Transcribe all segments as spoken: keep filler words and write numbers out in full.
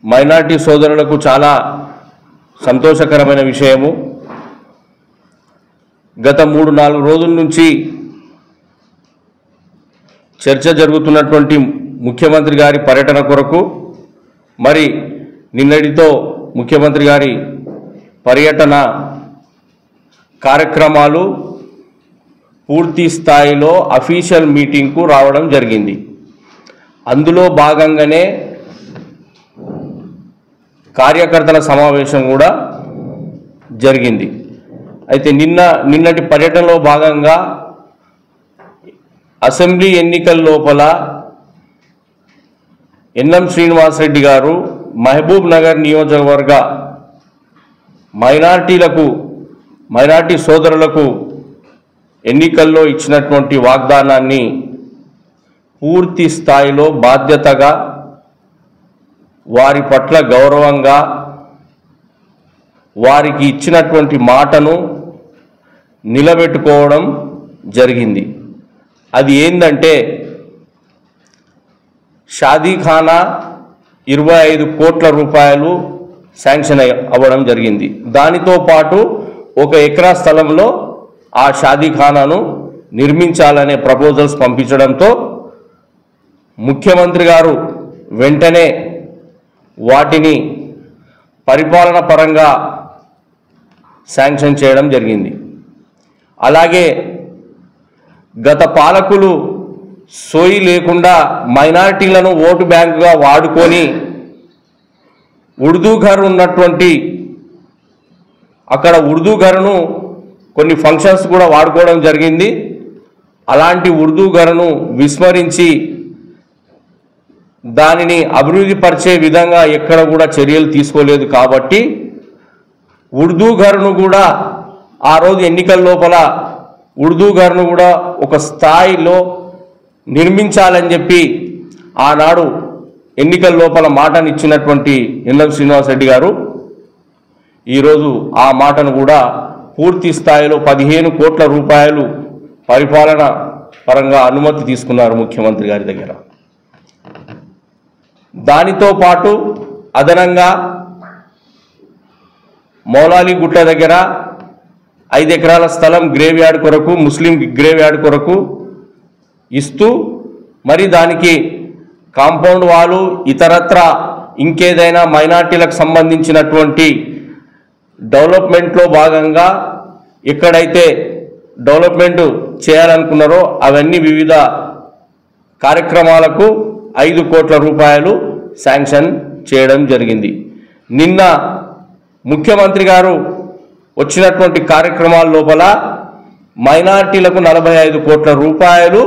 Minority సోదరులకు చాలా సంతోషకరమైన విషయము. గత మూడు నాలుగు రోజుల నుంచి చర్చ జరుగుతున్నటువంటి ముఖ్యమంత్రి గారి పర్యటన కొరకు మరి నిన్నటితో ముఖ్యమంత్రి గారి పర్యటన కార్యక్రమాలు పూర్తి స్థాయిలో అఫీషియల్ మీటింగ్కు రావడం జరిగింది. అందులో భాగంగానే కార్యకర్తల సమావేశం కూడా జరిగింది. అయితే నిన్న నిన్నటి పర్యటనలో భాగంగా అసెంబ్లీ ఎన్నికల లోపల ఎన్ఎం శ్రీనివాసరెడ్డి గారు మహబూబ్ నగర్ నియోజకవర్గ మైనార్టీలకు మైనార్టీ సోదరులకు ఎన్నికల్లో ఇచ్చినటువంటి వాగ్దానాన్ని పూర్తి స్థాయిలో బాధ్యతగా వారి పట్ల గౌరవంగా వారికి ఇచ్చినటువంటి మాటను నిలబెట్టుకోవడం జరిగింది. అది ఏందంటే షాదీఖానా ఇరవై ఐదు కోట్ల రూపాయలు శాంక్షన్ అవ్వడం జరిగింది. దానితో పాటు ఒక ఎకరా స్థలంలో ఆ షాదీఖానాను నిర్మించాలనే ప్రపోజల్స్ పంపించడంతో ముఖ్యమంత్రి గారు వెంటనే వాటిని పరిపాలన పరంగా శాంక్షన్ చేయడం జరిగింది. అలాగే గత పాలకులు సోయి లేకుండా మైనారిటీలను ఓటు బ్యాంకుగా వాడుకొని ఉర్దూ ఘర్ ఉన్నటువంటి అక్కడ ఉర్దూ ఘర్ను కొన్ని ఫంక్షన్స్ కూడా వాడుకోవడం జరిగింది. అలాంటి ఉర్దూ ఘర్ను విస్మరించి దానిని అభివృద్ధి పరిచే విధంగా ఎక్కడ కూడా చర్యలు తీసుకోలేదు. కాబట్టి ఉర్దూ ఘర్ను కూడా ఆ రోజు ఎన్నికల లోపల ఉర్దూ ఘర్ను కూడా ఒక స్థాయిలో నిర్మించాలని చెప్పి ఆనాడు ఎన్నికల లోపల మాటనిచ్చినటువంటి ఎన్ఎం శ్రీనివాసరెడ్డి గారు ఈరోజు ఆ మాటను కూడా పూర్తి స్థాయిలో పదిహేను కోట్ల రూపాయలు పరిపాలన పరంగా అనుమతి తీసుకున్నారు ముఖ్యమంత్రి గారి దగ్గర. దానితో పాటు అదనంగా మౌలాలి గుట్ట దగ్గర ఐదు ఎకరాల స్థలం గ్రేవ్ యార్డ్ కొరకు ముస్లిం గ్రేవ్ యార్డ్ కొరకు ఇస్తూ మరి దానికి కాంపౌండ్ వాలు ఇతరత్ర ఇంకేదైనా మైనార్టీలకు సంబంధించినటువంటి డెవలప్మెంట్లో భాగంగా ఎక్కడైతే డెవలప్మెంట్ చేయాలనుకున్నారో అవన్నీ వివిధ కార్యక్రమాలకు ఐదు కోట్ల రూపాయలు శాంక్షన్ చేయడం జరిగింది. నిన్న ముఖ్యమంత్రి గారు వచ్చినటువంటి కార్యక్రమాల లోపల మైనార్టీలకు నలభై ఐదు కోట్ల రూపాయలు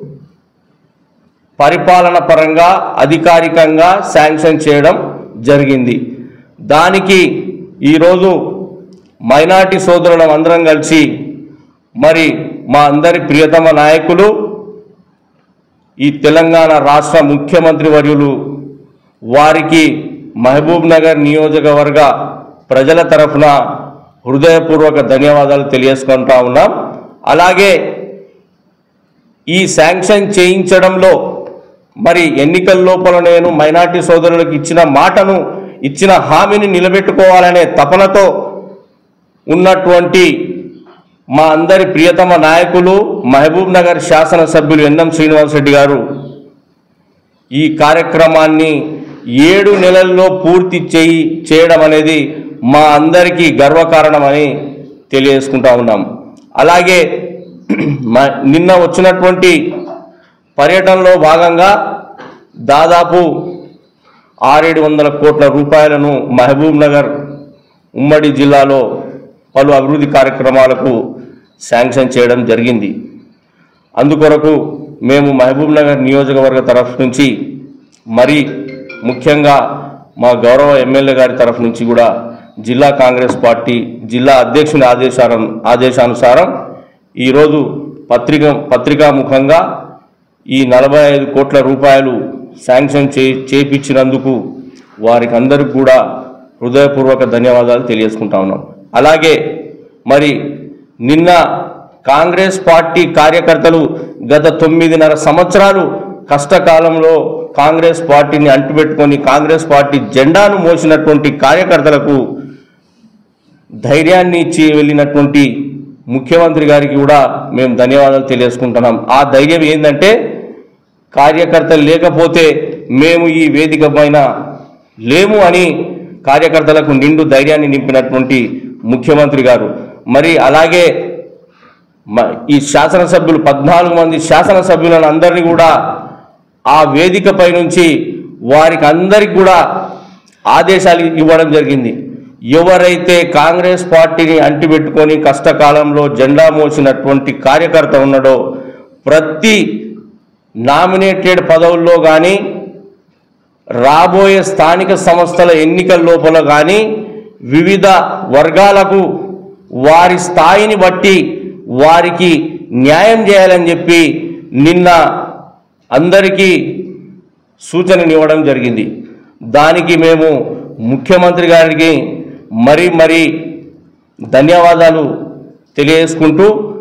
పరిపాలన పరంగా అధికారికంగా శాంక్షన్ చేయడం జరిగింది. దానికి ఈరోజు మైనార్టీ సోదరులం అందరం కలిసి మరి మా అందరి ప్రియతమ నాయకులు ఈ తెలంగాణ రాష్ట్ర ముఖ్యమంత్రి వర్యులు వారికి మహబూబ్ నగర్ నియోజకవర్గ ప్రజల తరఫున హృదయపూర్వక ధన్యవాదాలు తెలియజేసుకుంటా ఉన్నాం. అలాగే ఈ శాంక్షన్ చేయించడంలో మరి ఎన్నికల లోపల నేను మైనార్టీ సోదరులకు ఇచ్చిన మాటను ఇచ్చిన హామీని నిలబెట్టుకోవాలనే తపనతో ఉన్నటువంటి మా అందరి ప్రియతమ నాయకులు మహబూబ్ నగర్ శాసనసభ్యులు ఎన్ఎం శ్రీనివాసరెడ్డి గారు ఈ కార్యక్రమాన్ని ఏడు నెలల్లో పూర్తి చేయి చేయడం అనేది మా అందరికీ గర్వకారణమని తెలియజేసుకుంటా ఉన్నాం. అలాగే నిన్న వచ్చినటువంటి పర్యటనలో భాగంగా దాదాపు ఆరేడు వందల కోట్ల రూపాయలను మహబూబ్ నగర్ ఉమ్మడి జిల్లాలో పలు అభివృద్ధి కార్యక్రమాలకు శాంక్షన్ చేయడం జరిగింది. అందుకొరకు మేము మహబూబ్ నగర్ నియోజకవర్గ తరఫు నుంచి మరి ముఖ్యంగా మా గౌరవ ఎమ్మెల్యే గారి తరఫు నుంచి కూడా జిల్లా కాంగ్రెస్ పార్టీ జిల్లా అధ్యక్షుని ఆదేశాల ఆదేశానుసారం ఈరోజు పత్రిక పత్రికాముఖంగా ఈ నలభై ఐదు కోట్ల రూపాయలు శాంక్షన్ చే చేపించినందుకు వారికి అందరికి కూడా హృదయపూర్వక ధన్యవాదాలు తెలియజేసుకుంటా ఉన్నాం. అలాగే మరి నిన్న కాంగ్రెస్ పార్టీ కార్యకర్తలు గత తొమ్మిదిన్నర సంవత్సరాలు కష్టకాలంలో కాంగ్రెస్ పార్టీని అంటుపెట్టుకొని కాంగ్రెస్ పార్టీ జెండాను మోసినటువంటి కార్యకర్తలకు ధైర్యాన్ని ఇచ్చి వెళ్ళినటువంటి ముఖ్యమంత్రి గారికి కూడా మేము ధన్యవాదాలు తెలియజేసుకుంటున్నాం. ఆ ధైర్యం ఏంటంటే కార్యకర్తలు లేకపోతే మేము ఈ వేదిక పైన లేము అని కార్యకర్తలకు నిండు ధైర్యాన్ని నింపినటువంటి ముఖ్యమంత్రి గారు. మరి అలాగే ఈ శాసనసభ్యులు పద్నాలుగు మంది శాసనసభ్యులను అందరినీ కూడా ఆ వేదికపై నుంచి వారికి అందరికి కూడా ఆదేశాలు ఇవ్వడం జరిగింది. ఎవరైతే కాంగ్రెస్ పార్టీని అంటిపెట్టుకొని కష్టకాలంలో జెండా మోసినటువంటి కార్యకర్త ఉన్నాడో ప్రతి నామినేటెడ్ పదవుల్లో కానీ రాబోయే స్థానిక సంస్థల ఎన్నికల లోపల కానీ వివిధ వర్గాలకు వారి స్థాయిని బట్టి వారికి న్యాయం చేయాలని చెప్పి నిన్న అందరికీ సూచననివ్వడం జరిగింది. దానికి మేము ముఖ్యమంత్రి గారికి మరీ మరీ ధన్యవాదాలు తెలియజేసుకుంటూ